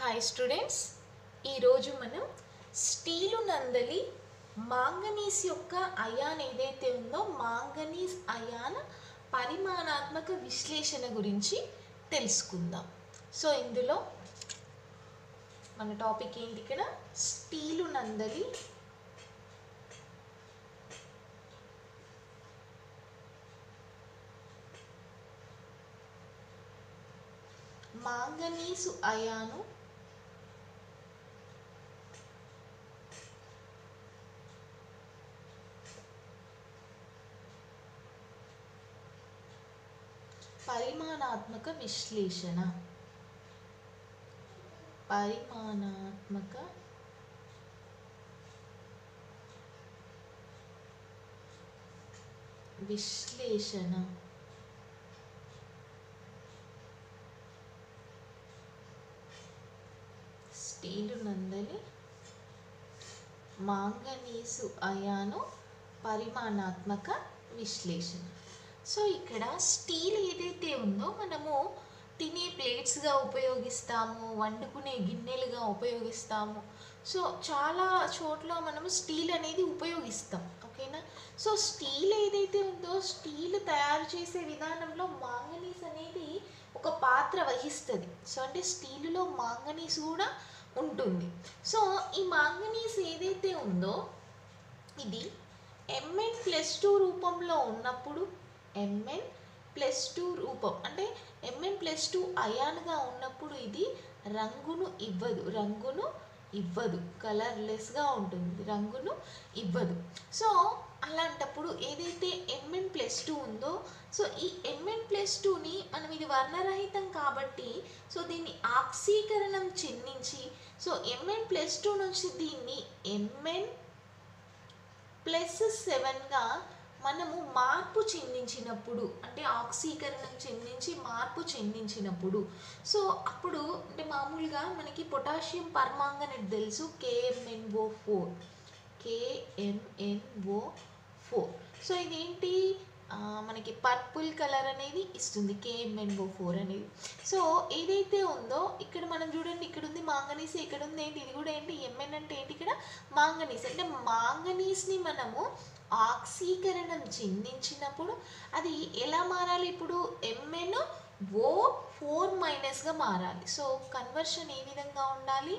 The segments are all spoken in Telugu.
హాయ్ స్టూడెంట్స్, ఈరోజు మనం స్టీలు నందలి మాంగనీస్ యొక్క అయాన్ ఏదైతే ఉందో మాంగనీస్ అయాన్ పరిమాణాత్మక విశ్లేషణ గురించి తెలుసుకుందాం. సో ఇందులో మన టాపిక్ ఏంటి? ఇక్కడ స్టీలు నందలి మాంగనీసు అయాను పరిమాణాత్మక విశ్లేషణ స్టీలు నందలి మాంగనీసు అయాను పరిమాణాత్మక విశ్లేషణ. సో ఇక్కడ స్టీల్ ఏదైతే ఉందో మనము తినే ప్లేట్స్గా ఉపయోగిస్తాము, వండుకునే గిన్నెలుగా ఉపయోగిస్తాము. సో చాలా చోట్ల మనము స్టీల్ అనేది ఉపయోగిస్తాం, ఓకేనా. సో స్టీల్ ఏదైతే ఉందో స్టీల్ తయారు చేసే విధానంలో మాంగనీస్ అనేది ఒక పాత్ర వహిస్తుంది. సో అంటే స్టీలులో మాంగనీస్ కూడా ఉంటుంది. సో ఈ మాంగనీస్ ఏదైతే ఉందో ఇది Mn+2 రూపంలో ఉన్నప్పుడు Mn+2 రూపం అంటే Mn+2 అయాన్గా ఉన్నప్పుడు ఇది రంగును ఇవ్వదు, కలర్లెస్గా ఉంటుంది, రంగును ఇవ్వదు. సో అలాంటప్పుడు ఏదైతే Mn+2 ఉందో సో ఈ Mn+2ని మనం ఇది వర్ణరహితం కాబట్టి సో దీన్ని ఆక్సీకరణం చెందించి సో Mn+2 నుంచి దీన్ని Mn+7గా మనము మార్పు చెందించినప్పుడు అంటే ఆక్సీకరణం చెందించి మార్పు చెందించినప్పుడు సో అప్పుడు అంటే మామూలుగా మనకి పొటాషియం పర్మాంగనేట్ తెలుసు, KMnO4. సో ఇదేంటి మనకి పర్పుల్ కలర్ అనేది ఇస్తుంది, KMnO4 అనేది. సో ఏదైతే ఉందో ఇక్కడ మనం చూడండి, ఇక్కడ ఉంది మాంగనీస్, ఇక్కడ ఉంది ఏంటి, ఇది కూడా ఏంటి Mn అంటే ఏంటి, ఇక్కడ మాంగనీస్. అంటే మాంగనీస్ని మనము ఆక్సీకరణం చెందించినప్పుడు అది ఎలా మారాలి? ఇప్పుడు MnO4- మారాలి. సో కన్వర్షన్ ఏ విధంగా ఉండాలి?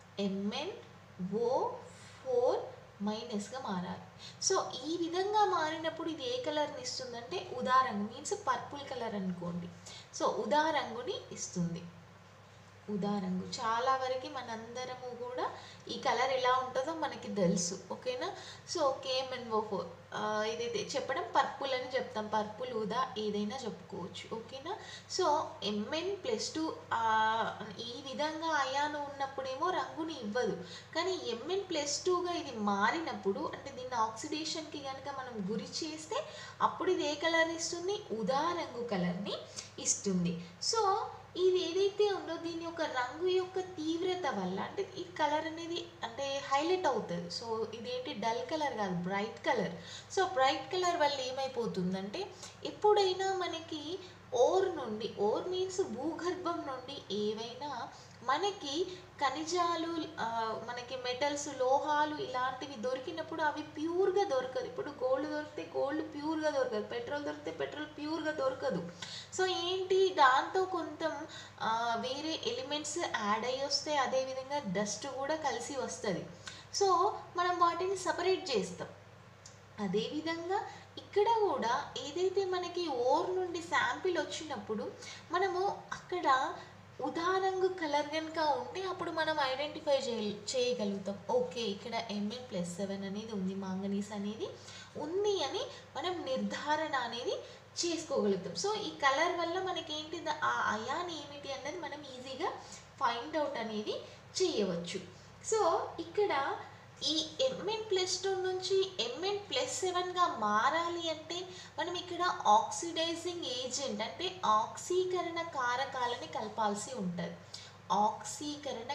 MnO4- మారాలి. సో ఈ విధంగా మారినప్పుడు ఇది ఏ కలర్ని ఇస్తుందంటే ఉదా రంగు, మీన్స్ పర్పుల్ కలర్ అనుకోండి. సో ఉదా రంగుని ఇస్తుంది. ఉదా రంగు చాలా వరకు మనందరము కూడా ఈ కలర్ ఎలా ఉంటుందో మనకి తెలుసు, ఓకేనా. సో KMnO4 ఏదైతే చెప్పడం పర్పుల్ అని చెప్తాం, పర్పుల్ ఉదా ఏదైనా చెప్పుకోవచ్చు, ఓకేనా. సో Mn+2 ఈ విధంగా అయాను ఉన్నప్పుడేమో రంగుని ఇవ్వదు, కానీ Mn+2గా ఇది మారినప్పుడు అంటే దీన్ని ఆక్సిడేషన్కి కనుక మనం గురి చేస్తే అప్పుడు ఇది ఏ కలర్ ఇస్తుంది? ఉదా రంగు కలర్ని ఇస్తుంది. సో ఇది ఏదైతే ఉందో దీని యొక్క రంగు యొక్క తీవ్రత వల్ల అంటే ఈ కలర్ అనేది అంటే హైలైట్ అవుతుంది. సో ఇదేంటి డల్ కలర్ కాదు, bright colour. So bright colour వల్ల ఏమైపోతుందంటే ఎప్పుడైనా మనకి ఓర్ మీన్స్ భూగర్భం నుండి ఏవైనా మనకి ఖనిజాలు మనకి మెటల్స్ లోహాలు ఇలాంటివి దొరికినప్పుడు అవి ప్యూర్గా దొరకదు. ఇప్పుడు గోల్డ్ దొరికితే గోల్డ్ ప్యూర్గా దొరకదు, పెట్రోల్ దొరికితే పెట్రోల్ ప్యూర్గా దొరకదు. సో ఏంటి దాంతో కొంత వేరే ఎలిమెంట్స్ యాడ్ అయ్యి వస్తే అదేవిధంగా డస్ట్ కూడా కలిసి వస్తుంది. సో మనం వాటిని సపరేట్ చేస్తాం. అదేవిధంగా ఇక్కడ కూడా ఏదైతే మనకి ఓర్ నుండి శాంపిల్ వచ్చినప్పుడు మనము అక్కడ ఉదా రంగు కలర్ కనుక ఉంటే అప్పుడు మనం ఐడెంటిఫై చేయగలుగుతాం, ఓకే ఇక్కడ Mn+7 అనేది ఉంది, మాంగనీస్ అనేది ఉంది అని మనం నిర్ధారణ అనేది చేసుకోగలుగుతాం. సో ఈ కలర్ వల్ల మనకేంటి ఆ అయాన్ ఏమిటి అన్నది మనం ఈజీగా ఫైండ్ అవుట్ అనేది చేయవచ్చు. సో ఇక్కడ ఈ Mn+2 నుంచి Mn+7గా మారాలి అంటే మనం ఇక్కడ ఆక్సిడైజింగ్ ఏజెంట్ అంటే ఆక్సీకరణ కారకాలని కలపాల్సి ఉంటుంది. ఆక్సీకరణ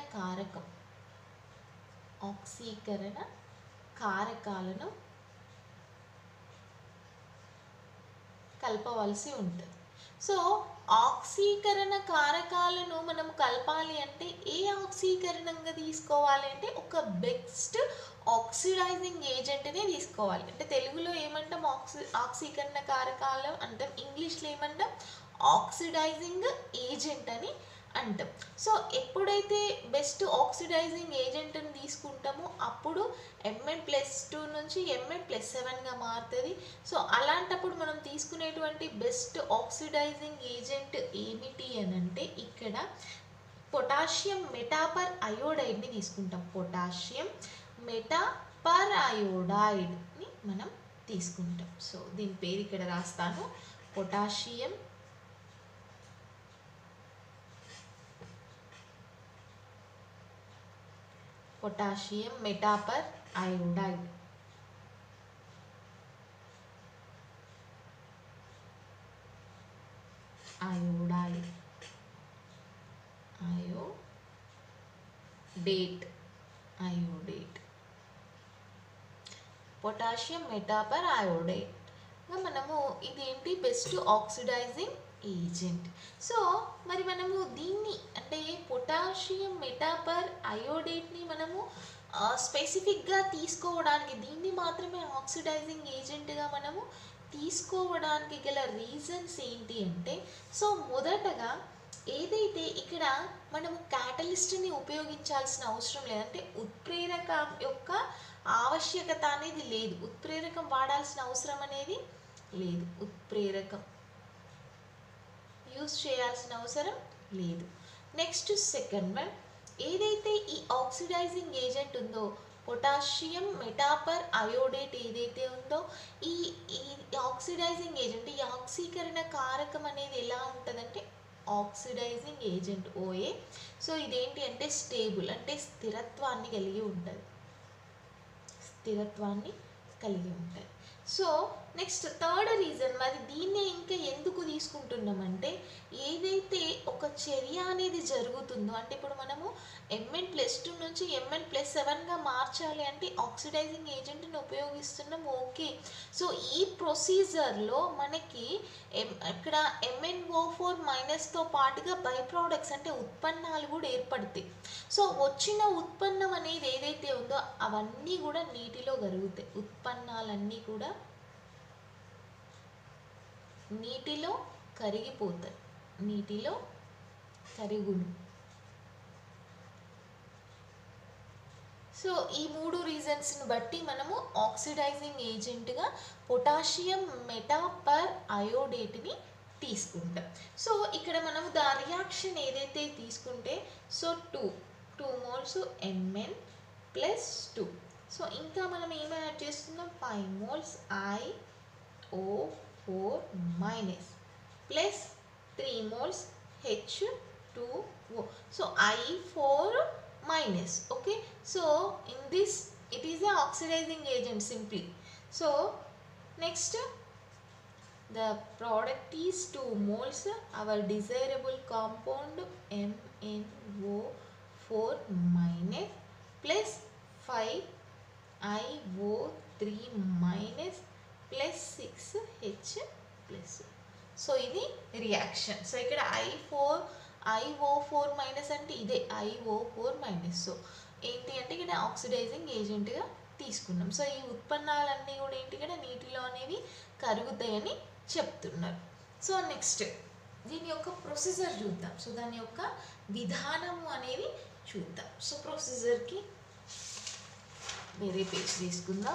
కారకాలను కలపవలసి ఉంటుంది. సో ఆక్సీకరణ కారకాలను మనం కలపాలి అంటే ఏ ఆక్సీకరణంగా తీసుకోవాలి అంటే ఒక బెస్ట్ ఆక్సిడైజింగ్ ఏజెంట్నే తీసుకోవాలి. అంటే తెలుగులో ఏమంటాం ఆక్సీకరణ కారకాలు అంటాం, ఇంగ్లీష్లో ఏమంటాం ఆక్సిడైజింగ్ ఏజెంట్ అని అంటాం. సో ఎప్పుడైతే బెస్ట్ ఆక్సిడైజింగ్ ఏజెంట్ని తీసుకుంటామో అప్పుడు Mn+2 నుంచి Mn+7గా మారుతుంది. సో అలాంటప్పుడు మనం తీసుకునేటువంటి బెస్ట్ ఆక్సిడైజింగ్ ఏజెంట్ ఏమిటి అని అంటే ఇక్కడ పొటాషియం మెటాపర్ అయోడైడ్ని తీసుకుంటాం. పొటాషియం మెటాపర్ అయోడైడ్ని మనం తీసుకుంటాం. సో దీని పేరు ఇక్కడ రాస్తాను, పొటాషియం మెటాపర్ అయోడైడ్. అయోడేట్ పొటాషియం మెటాపర్ అయోడైడ్ మనము ఇదేంటి బెస్ట్ ఆక్సిడైజింగ్ ఏజెంట్. సో మరి మనము దీన్ని అంటే పొటాషియం మెటాపర్ అయోడేట్ని మనము స్పెసిఫిక్గా తీసుకోవడానికి, దీన్ని మాత్రమే ఆక్సిడైజింగ్ ఏజెంట్గా మనము తీసుకోవడానికి గల రీజన్స్ ఏంటి అంటే, సో మొదటగా ఏదైతే ఇక్కడ మనము క్యాటలిస్ట్ని ఉపయోగించాల్సిన అవసరం లేదంటే ఉత్ప్రేరకం యొక్క ఆవశ్యకత అనేది లేదు, ఉత్ప్రేరకం వాడాల్సిన అవసరం అనేది లేదు, ఉత్ప్రేరకం యూజ్ చేయాల్సిన అవసరం లేదు. నెక్స్ట్ సెకండ్ వన్, ఏదైతే ఈ ఆక్సిడైజింగ్ ఏజెంట్ ఉందో పొటాషియం మెటాపర్ అయోడేట్ ఏదైతే ఉందో ఈ ఆక్సిడైజింగ్ ఏజెంట్, ఈ ఆక్సీకరణ కారకం అనేది ఎలా ఉంటుందంటే ఆక్సిడైజింగ్ ఏజెంట్ OA. సో ఇదేంటి అంటే స్టేబుల్ అంటే స్థిరత్వాన్ని కలిగి ఉంటుంది. సో నెక్స్ట్ థర్డ్ రీజన్, మరి దీన్నే ఇంకా ఎందుకు తీసుకుంటున్నామంటే ఏదైతే ఒక చర్య అనేది జరుగుతుందో అంటే ఇప్పుడు మనము Mn+2 నుంచి Mn+7గా మార్చాలి అంటే ఆక్సిడైజింగ్ ఏజెంట్ని ఉపయోగిస్తున్నాం, ఓకే. సో ఈ ప్రొసీజర్లో మనకి ఇక్కడ MnO4- పాటుగా బై ప్రోడక్ట్స్ అంటే ఉత్పన్నాలు కూడా ఏర్పడతాయి. సో వచ్చిన ఉత్పన్నం అనేది ఏదైతే ఉందో అవన్నీ కూడా నీటిలో కరుగుతాయి, ఉత్పన్నాలన్నీ కూడా నీటిలో కరిగిపోతాయి, నీటిలో కరుగును. సో ఈ మూడు రీజన్స్ని బట్టి మనము ఆక్సిడైజింగ్ ఏజెంట్గా పొటాషియం మెటాపర్ అయోడేట్ని తీసుకుంటాం. సో ఇక్కడ మనము దా రియాక్షన్ ఏదైతే తీసుకుంటే సో 2 మోల్స్ Mn+2. సో ఇంకా మనం ఏమి యాడ్ చేస్తున్నాం 5 moles IO4- plus 3 moles H2O. So I4-, okay. So in this it is a oxidizing agent simply. So next the product is 2 moles our desirable compound MnO4- plus 5 IO3- plus 6 H+. So ఇది రియాక్షన్. సో ఇక్కడ IO4- అంటే ఇదే IO4-. సో ఏంటి అంటే ఇక్కడ ఆక్సిడైజింగ్ ఏజెంట్గా తీసుకున్నాం. సో ఈ ఉత్పన్నాలన్నీ కూడా ఏంటి ఇక్కడ నీటిలో అనేవి కరుగుతాయని చెప్తున్నారు. సో నెక్స్ట్ దీని యొక్క ప్రొసీజర్ చూద్దాం. సో దాని యొక్క విధానము అనేది చూద్దాం. సో ప్రొసీజర్కి వేరే పేజ్ తీసుకుందాం.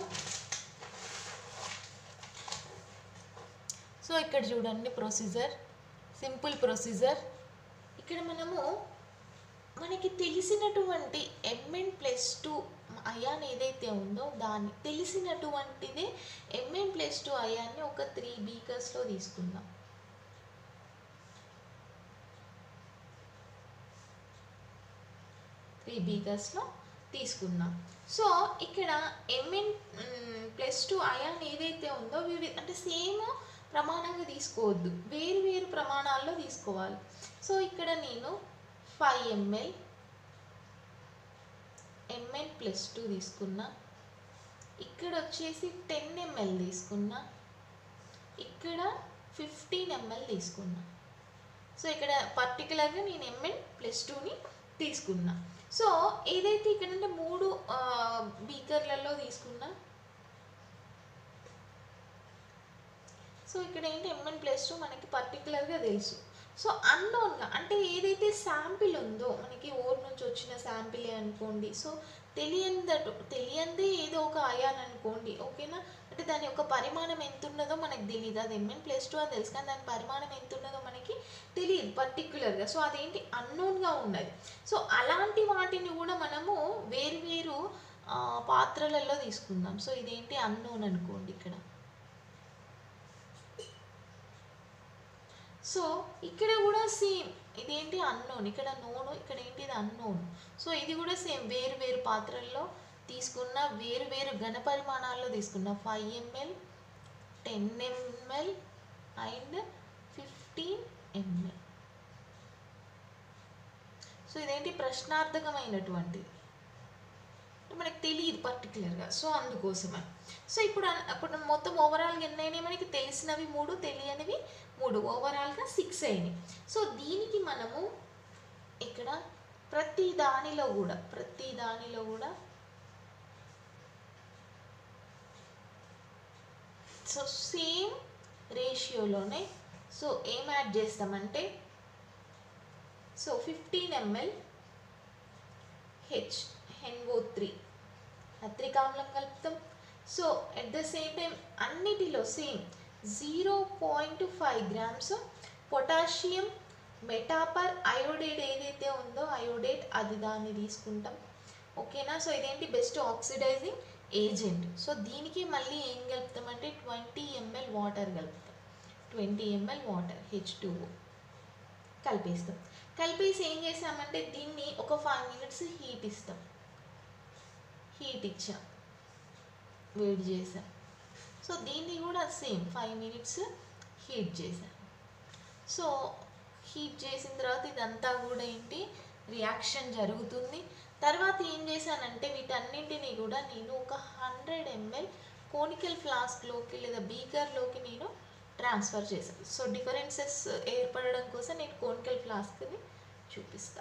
సో ఇక్కడ చూడండి ప్రొసీజర్, సింపుల్ ప్రొసీజర్. ఇక్కడ మనకి తెలిసినటువంటి Mn+2 అయాన్ ఏదైతే ఉందో దాన్ని తెలిసినటువంటిదే Mn+2 అయాన్ని ఒక 3 బీకర్స్లో తీసుకుందాం. సో ఇక్కడ Mn+2 అయాన్ ఏదైతే ఉందో అంటే సేమ్ ప్రమాణంగా తీసుకోవద్దు, వేరు వేరు ప్రమాణాల్లో తీసుకోవాలి. సో ఇక్కడ నేను 5 ml Mn+2 తీసుకున్నా, ఇక్కడ వచ్చేసి 10 ml తీసుకున్నా, ఇక్కడ 15 ml తీసుకున్నా. సో ఇక్కడ పర్టికులర్గా నేను Mn+2ని తీసుకున్నా. సో ఏదైతే ఇక్కడంటే 3 బీకర్లలో తీసుకున్నా. సో ఇక్కడ ఏంటి Mn+2 మనకి పర్టికులర్గా తెలుసు. సో అన్నోన్గా అంటే ఏదైతే శాంపిల్ ఉందో మనకి ఓర్ నుంచి వచ్చిన శాంపిలే అనుకోండి. సో తెలియందే ఏదో ఒక అయాన్ అనుకోండి, ఓకేనా. అంటే దాని యొక్క పరిమాణం ఎంత ఉన్నదో మనకు తెలియదు. అది Mn+2 అని తెలుసు, కానీ దాని పరిమాణం ఎంత ఉన్నదో మనకి తెలియదు పర్టికులర్గా. సో అదేంటి అన్నోన్గా ఉన్నది. సో అలాంటి వాటిని కూడా మనము వేరు పాత్రలలో తీసుకుందాం. సో ఇదేంటి అన్నోన్ అనుకోండి ఇక్కడ. సో ఇక్కడ కూడా సేమ్, ఇదేంటి అన్నోన్, ఇక్కడ నోను, ఇక్కడ ఏంటి ఇది అన్నోన్. సో ఇది కూడా సేమ్ వేరు పాత్రల్లో తీసుకున్న, వేరు ఘన పరిమాణాల్లో తీసుకున్న 5 ml, 10 ml and 15 ml. So ఇదేంటి ప్రశ్నార్థకమైనటువంటిది, మనకు తెలియదు పర్టికులర్గా. సో అందుకోసమని. సో ఇప్పుడు మొత్తం ఓవరాల్గా ఎన్ని అయినాయి మనకి? తెలిసినవి 3, తెలియనివి 3, ఓవరాల్గా 6 అయినాయి. సో దీనికి మనము ఇక్కడ ప్రతి దానిలో కూడా సో సేమ్ రేషియోలోనే సో ఏం యాడ్ చేస్తామంటే సో 15 ml NO3 నత్రిక ఆమ్లం కలుపుతాం. So at the same time అన్నిటిలో సేమ్ 0.5 grams పొటాషియం మెటాపర్ అయోడేట్ ఏదైతే ఉందో అయోడేట్ అది దాన్ని తీసుకుంటాం, ఓకేనా. సో ఇదేంటి బెస్ట్ ఆక్సిడైజింగ్ ఏజెంట్. సో దీనికి మళ్ళీ ఏం కలుపుతామంటే 20 ml వాటర్ కలుపుతాం. 20 ml వాటర్ H2O కలిపేస్తాం. కలిపేసి ఏం చేసామంటే దీన్ని ఒక 5 minutes హీట్ ఇస్తాం. హీట్ ఇచ్చాం, వేడి చేసాం. సో దీన్ని కూడా సేమ్ 5 minutes హీట్ చేసాం. సో హీట్ చేసిన తర్వాత ఇదంతా కూడా ఏంటి రియాక్షన్ జరుగుతుంది. తర్వాత ఏం చేశానంటే వీటన్నింటినీ కూడా నేను ఒక 100 ml కోనికల్ ఫ్లాస్క్లోకి లేదా బీకర్లోకి నేను ట్రాన్స్ఫర్ చేశాను. సో డిఫరెన్సెస్ ఏర్పడడం కోసం నేను కోనికల్ ఫ్లాస్క్ని చూపిస్తాను.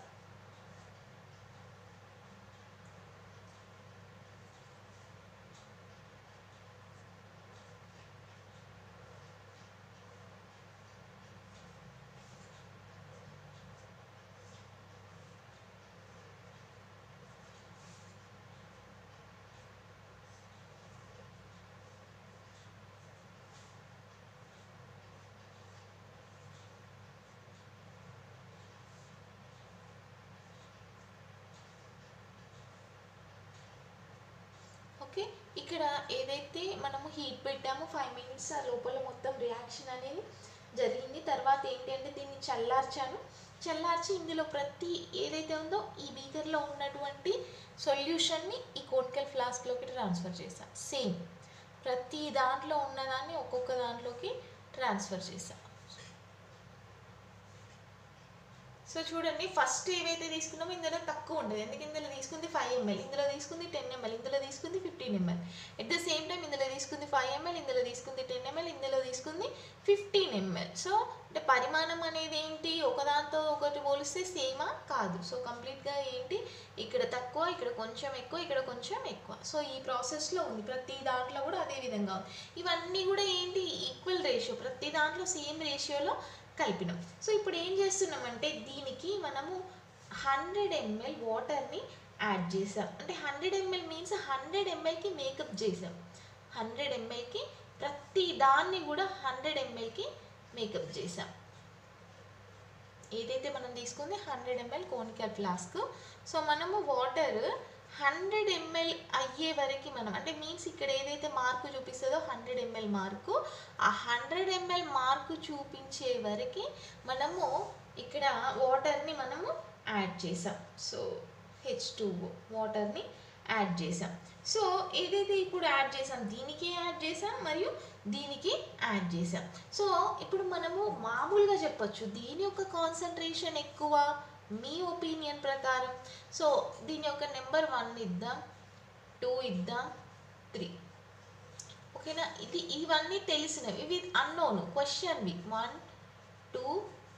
ఓకే, ఇక్కడ ఏదైతే మనము హీట్ పెట్టామో 5 minutes ఆ లోపల మొత్తం రియాక్షన్ అనేది జరిగింది. తర్వాత ఏంటి అంటే దీన్ని చల్లార్చి ఇందులో ప్రతి ఏదైతే ఉందో ఈ బీకర్లో ఉన్నటువంటి సొల్యూషన్ని ఈ కోనికల్ ఫ్లాస్క్లోకి ట్రాన్స్ఫర్ చేశాను. సేమ్ ప్రతి దాంట్లో ఉన్నదాన్ని ఒక్కొక్క దాంట్లోకి ట్రాన్స్ఫర్ చేశాను. సో చూడండి, ఫస్ట్ ఏవైతే తీసుకున్నామో ఇందులో తక్కువ ఉండదు, ఎందుకంటే ఇందులో తీసుకుంది 5 ml, ఇందులో తీసుకుంది 10 ml, ఇందులో తీసుకుంది 15 ml. At the same time ఇందులో తీసుకుంది 5 ml, ఇందులో తీసుకుంది 10 ml, ఇందులో తీసుకుంది 15 ml. సో అంటే పరిమాణం అనేది ఏంటి, ఒకదాంతో ఒకటి పోలిస్తే సేమా కాదు. సో కంప్లీట్గా ఏంటి ఇక్కడ తక్కువ, ఇక్కడ కొంచెం ఎక్కువ, ఇక్కడ కొంచెం ఎక్కువ. సో ఈ ప్రాసెస్లో ఉంది, ప్రతి దాంట్లో కూడా అదే విధంగా ఉంది. ఇవన్నీ కూడా ఏంటి ఈక్వల్ రేషియో, ప్రతి దాంట్లో సేమ్ రేషియోలో కలిపినాం. సో ఇప్పుడు ఏం చేస్తున్నామంటే దీనికి మనము 100 ml వాటర్ని యాడ్ చేసాం. అంటే 100 ml మీన్స్ 100 mlకి మేకప్ చేసాం. 100 mlకి ప్రతి దాన్ని కూడా 100 mlకి మేకప్ చేసాం. ఏదైతే మనం తీసుకుంది 100 ml కోనికల్ ఫ్లాస్క్. సో మనము వాటర్ 100 ml అయ్యే వరకు మనం అంటే మీన్స్ ఇక్కడ ఏదైతే మార్కు చూపిస్తుందో 100 ml మార్కు, ఆ 100 ml మార్కు చూపించే వరకు మనము ఇక్కడ వాటర్ని మనము యాడ్ చేసాం. సో H2O వాటర్ని యాడ్ చేసాం. సో ఏదైతే ఇప్పుడు యాడ్ చేసాం దీనికి యాడ్ చేసాం మరియు దీనికి యాడ్ చేసాం. సో ఇప్పుడు మనము మామూలుగా చెప్పొచ్చు దీని యొక్క కాన్సన్ట్రేషన్ ఎక్కువ మీ ఒపీనియన్ ప్రకారం. సో దీని యొక్క నెంబర్ 1 ఇద్దాం, 2 ఇద్దాం, 3, ఓకేనా. ఇవన్నీ తెలిసినవి, ఇవి అన్నోను క్వశ్చన్వి 1, 2,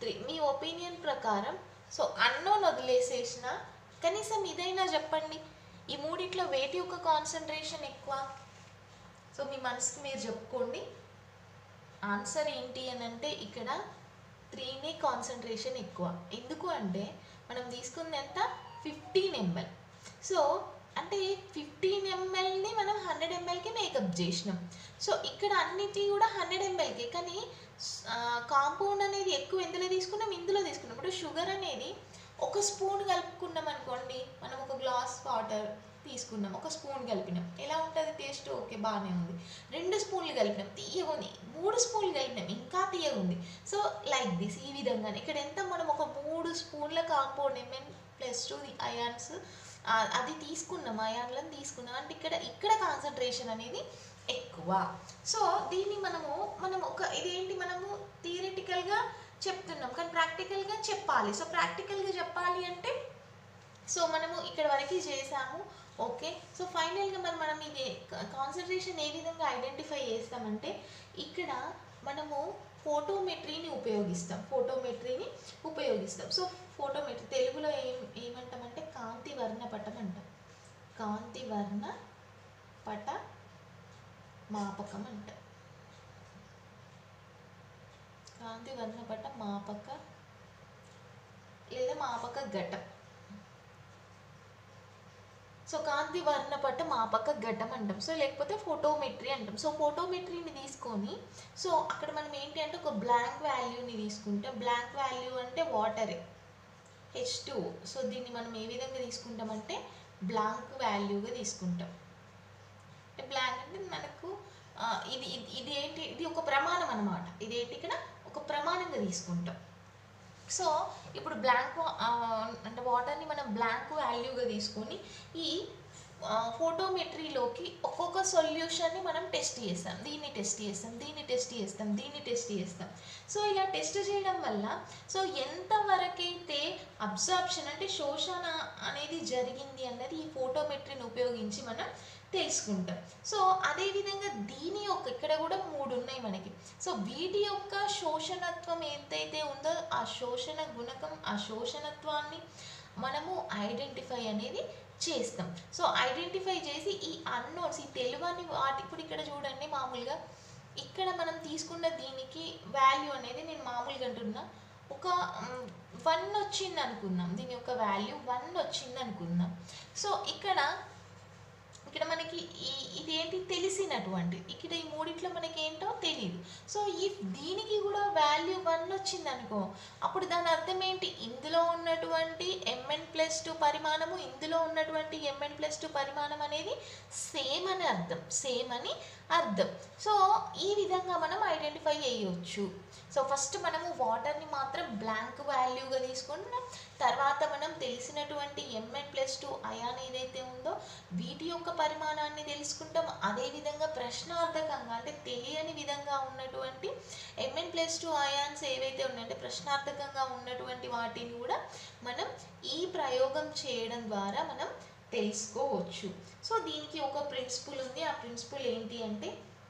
3 మీ ఒపీనియన్ ప్రకారం. సో అన్నోన్ వదిలేసేసిన కనీసం ఇదైనా చెప్పండి, ఈ మూడిట్లో వేటి యొక్క కాన్సన్ట్రేషన్ ఎక్కువ. సో మీ మనసుకి మీరు చెప్పుకోండి ఆన్సర్ ఏంటి అని అంటే ఇక్కడ 3నే కాన్సన్ట్రేషన్ ఎక్కువ. ఎందుకు అంటే మనం తీసుకుంది ఎంత 15 ml. సో అంటే 15 mlని మనం 100 mlకి మేకప్ చేసినాం. సో ఇక్కడ అన్నిటి కూడా 100 mlకి, కానీ కాంపౌండ్ అనేది ఎక్కువ ఎందులో తీసుకున్నాం, ఇందులో తీసుకున్నాం. ఇప్పుడు షుగర్ అనేది 1 స్పూన్ కలుపుకున్నాం అనుకోండి, మనం 1 గ్లాస్ వాటర్ తీసుకున్నాం, 1 స్పూన్ కలిపినాం, ఎలా ఉంటుంది టేస్ట్? ఓకే బాగానే ఉంది. 2 స్పూన్లు కలిపినాం, తీయగా ఉంది. 3 స్పూన్లు కలిపినాం, ఇంకా తీయగా ఉంది. సో లైక్ దిస్, ఈ విధంగా ఇక్కడ ఎంత మనం 3 స్పూన్ల కాంపౌండ్ Mn+2 అయాన్స్ అది తీసుకున్నాం, అయాన్లను తీసుకున్నాం అంటే ఇక్కడ కాన్సన్ట్రేషన్ అనేది ఎక్కువ. సో దీన్ని మనం ఇదేంటి, మనము థియరిటికల్గా చెప్తున్నాం కానీ ప్రాక్టికల్గా చెప్పాలి. సో ప్రాక్టికల్గా చెప్పాలి అంటే సో మనము ఇక్కడ వరకు చేసాము. ఓకే, సో ఫైనల్గా మనం ఇది కాన్సన్ట్రేషన్ ఏ విధంగా ఐడెంటిఫై చేస్తామంటే ఇక్కడ మనము ఫోటోమెట్రీని ఉపయోగిస్తాం. సో ఫోటోమెట్రీ తెలుగులో ఏమంటామంటే కాంతి వర్ణపటం అంటాం. కాంతి వర్ణపట మాపకం అంటాం. కాంతి వర్ణపట మాపక లేదా మాపక ఘటం. సో కాంతి వర్ణపట మాపక ఘటం అంటాం. సో లేకపోతే ఫోటోమెట్రీ అంటాం. సో ఫోటోమెట్రీని తీసుకొని సో అక్కడ మనం ఏంటి అంటే ఒక బ్లాంక్ వాల్యూని తీసుకుంటాం. బ్లాంక్ వాల్యూ అంటే వాటరే, H2. సో దీన్ని మనం ఏ విధంగా తీసుకుంటామంటే బ్లాంక్ వాల్యూగా తీసుకుంటాం. బ్లాంక్ అంటే మనకు ఇది ఏంటి, ఇది ఒక ప్రమాణం అన్నమాట. ఇదేంటి ఇక్కడ ఒక ప్రమాణంగా తీసుకుంటాం. సో ఇప్పుడు బ్లాంక్ అంటే వాటర్ని మనం బ్లాంక్ వాల్యూగా తీసుకొని ఈ ఫోటోమెట్రీలోకి ఒక్కొక్క సొల్యూషన్ని మనం టెస్ట్ చేస్తాం. దీన్ని టెస్ట్ చేస్తాం. సో ఇలా టెస్ట్ చేయడం వల్ల సో ఎంతవరకైతే అబ్జార్ప్షన్ అంటే శోషణ అనేది జరిగింది అన్నది ఈ ఫోటోమెట్రీని ఉపయోగించి మనం తెలుసుకుంటాం. సో అదేవిధంగా దీని యొక్క ఇక్కడ కూడా 3 ఉన్నాయి మనకి. సో వీటి యొక్క శోషణత్వం ఏదైతే ఉందో ఆ శోషణ గుణకం, ఆ శోషణత్వాన్ని మనము ఐడెంటిఫై అనేది చేస్తాం. సో ఐడెంటిఫై చేసి ఈ అన్నోన్స్, ఈ తెలివని వాటి ఇప్పుడు ఇక్కడ చూడండి, మామూలుగా ఇక్కడ మనం తీసుకున్న దీనికి వాల్యూ అనేది నేను మామూలుగా అంటున్నా ఒక 1 వచ్చింది అనుకుందాం. దీని యొక్క వాల్యూ 1 వచ్చింది అనుకుందాం. సో ఇక్కడ మనకి ఇదేంటి తెలిసినటువంటి, ఇక్కడ ఈ మూడిట్లో మనకి ఏంటో తెలియదు. సో దీనికి కూడా వాల్యూ 1 వచ్చింది అనుకో, అప్పుడు దాని అర్థం ఏంటి, ఇందులో ఉన్నటువంటి Mn+2 పరిమాణము, ఇందులో ఉన్నటువంటి Mn+2 పరిమాణం అనేది సేమ్ అని అర్థం. సో ఈ విధంగా మనం ఐడెంటిఫై చేయవచ్చు. సో ఫస్ట్ మనము వాటర్ని మాత్రం బ్లాంక్ వాల్యూగా తీసుకుంటున్నాం. తర్వాత మనం తెలిసినటువంటి Mn+2 అయాన్ ఏదైతే ఉందో వీటి యొక్క పరిమాణాన్ని తెలుసుకుంటాం. అదేవిధంగా ప్రశ్నార్థకంగా అంటే తెలియని విధంగా ఉన్నటువంటి Mn+2 అయాన్స్ ఏవైతే ఉన్నాయంటే ప్రశ్నార్థకంగా ఉన్నటువంటి వాటిని కూడా మనం ఈ ప్రయోగం చేయడం ద్వారా మనం తెలుసుకోవచ్చు. సో దీనికి ఒక ప్రిన్సిపల్ ఉంది. ఆ ప్రిన్సిపల్ ఏంటి అంటే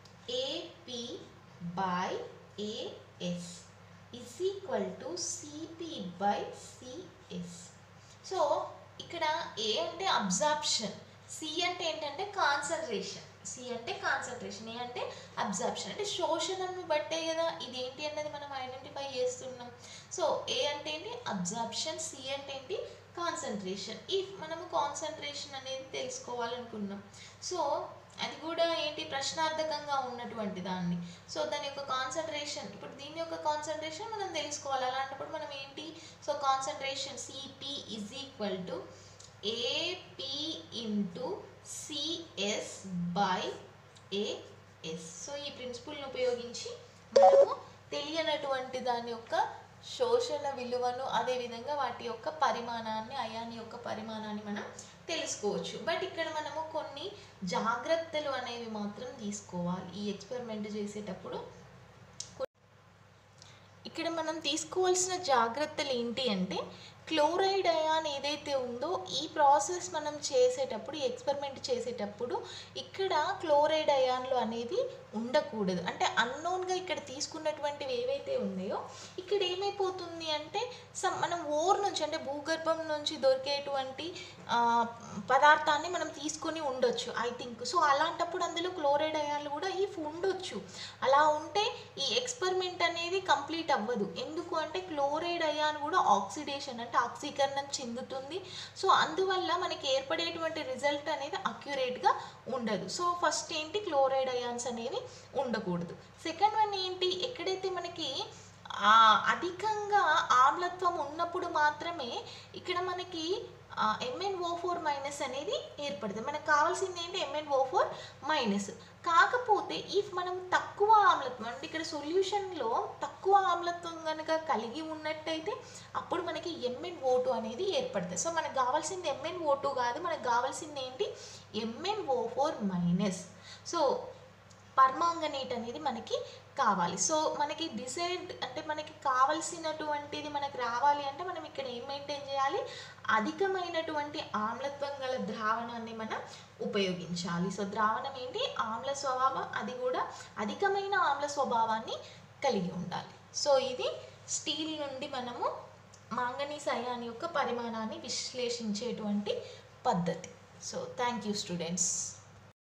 AP/AS =CP/CS. సో ఇక్కడ A అంటే అబ్జార్ప్షన్, C అంటే ఏంటంటే కాన్సన్ట్రేషన్, A అంటే అబ్జార్ప్షన్ అంటే శోషణను బట్టే కదా ఇదేంటి అన్నది మనం ఐడెంటిఫై చేస్తున్నాం. సో A అంటే ఏంటి అబ్జార్ప్షన్, C అంటే ఏంటి కాన్సన్ట్రేషన్. మనము కాన్సన్ట్రేషన్ అనేది తెలుసుకోవాలనుకున్నాం. సో అది కూడా ఏంటి ప్రశ్నార్థకంగా ఉన్నటువంటి దాన్ని. సో దాని యొక్క కాన్సన్ట్రేషన్, ఇప్పుడు దీని యొక్క కాన్సన్ట్రేషన్ మనం తెలుసుకోవాలి. అలాంటప్పుడు మనం ఏంటి, so concentration CP AP/CS. So ఈ ప్రిన్సిపల్ని ఉపయోగించి మనము తెలియనటువంటి దాని యొక్క శోషణ విలువను అదేవిధంగా వాటి యొక్క పరిమాణాన్ని, అయాన్ యొక్క పరిమాణాన్ని మనం తెలుసుకోవచ్చు. బట్ ఇక్కడ మనము కొన్ని జాగ్రత్తలు అనేవి మాత్రం తీసుకోవాలి ఈ ఎక్స్పెరిమెంట్ చేసేటప్పుడు. ఇక్కడ మనం తీసుకోవాల్సిన జాగ్రత్తలు ఏంటి అంటే క్లోరైడ్ అయాన్ ఏదైతే ఉందో ఈ ప్రాసెస్ మనం చేసేటప్పుడు, ఈ ఎక్స్పెరిమెంట్ చేసేటప్పుడు ఇక్కడ క్లోరైడ్ అయాన్లు అనేవి ఉండకూడదు. అంటే అన్నోన్గా ఇక్కడ తీసుకున్నటువంటివి ఏవైతే ఉన్నాయో ఇక్కడ ఏమైపోతుంది అంటే మనం ఓర్ నుంచి, అంటే భూగర్భం నుంచి దొరికేటువంటి పదార్థాన్ని మనం తీసుకొని ఉండొచ్చు ఐ థింక్. సో అలాంటప్పుడు అందులో క్లోరైడ్ అయాన్లు కూడా ఉండొచ్చు. అలా ఉంటే ఈ ఎక్స్పెరిమెంట్ అనేది కంప్లీట్ అవ్వదు. ఎందుకు అంటే క్లోరైడ్ అయాన్ కూడా ఆక్సిడేషన్, అంటే ఆక్సీకరణం చెందుతుంది. సో అందువల్ల మనకి ఏర్పడేటువంటి రిజల్ట్ అనేది అక్యురేట్గా ఉండదు. సో ఫస్ట్ ఏంటి, క్లోరైడ్ అయాన్స్ అనేవి ఉండకూడదు. సెకండ్ వన్ ఏంటి, ఎక్కడైతే మనకి అధికంగా ఆమ్లత్వం ఉన్నప్పుడు మాత్రమే ఇక్కడ మనకి MnO4- అనేది ఏర్పడుతుంది. మనకు కావాల్సింది ఏంటి, MnO4-. కాకపోతే ఇఫ్ మనం తక్కువ ఆమ్లత్వం, అంటే ఇక్కడ సొల్యూషన్లో తక్కువ ఆమ్లత్వం కనుక కలిగి ఉన్నట్టయితే అప్పుడు మనకి MnO2 అనేది ఏర్పడుతుంది. సో మనకు కావాల్సింది MnO2 కాదు, మనకు కావాల్సింది ఏంటి, MnO4-. సో పర్మాంగనేట్ అనేది మనకి కావాలి. సో మనకి డిసైడ్, అంటే మనకి కావలసినటువంటిది మనకి రావాలి అంటే మనం ఇక్కడ ఏం మెయింటైన్ చేయాలి, అధికమైనటువంటి ఆమ్లత్వం గల ద్రావణాన్ని మనం ఉపయోగించాలి. సో ద్రావణం ఏంటి, ఆమ్ల స్వభావం, అది కూడా అధికమైన ఆమ్ల స్వభావాన్ని కలిగి ఉండాలి. సో ఇది స్టీల్ నుండి మనము మాంగనీస్ అయాన్ యొక్క పరిమాణాన్ని విశ్లేషించేటువంటి పద్ధతి. So thank you students.